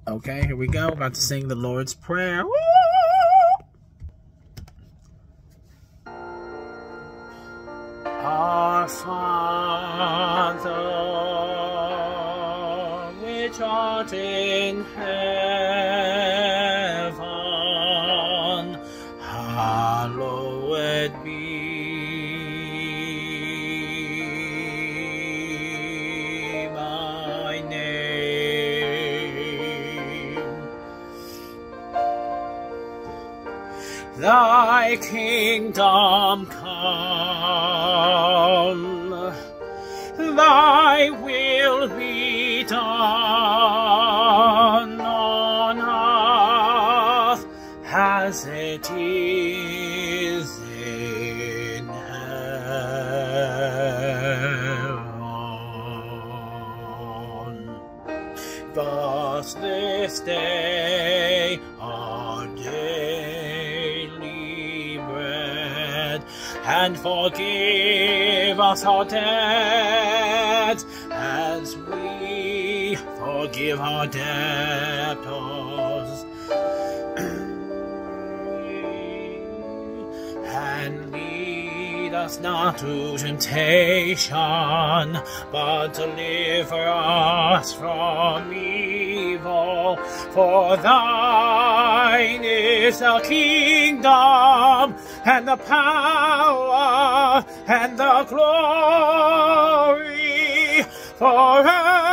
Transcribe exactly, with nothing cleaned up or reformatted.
Okay, here we go. About to sing the Lord's Prayer. Woo! Our Father, which art in heaven, hallowed be thy name. Thy kingdom come, thy will be done on earth as it is in heaven. Give us this day our daily bread, and forgive us our debts as we forgive our debtors. And lead us not to temptation, but deliver us from evil. For thine is the kingdom, and the power, and the glory, forever.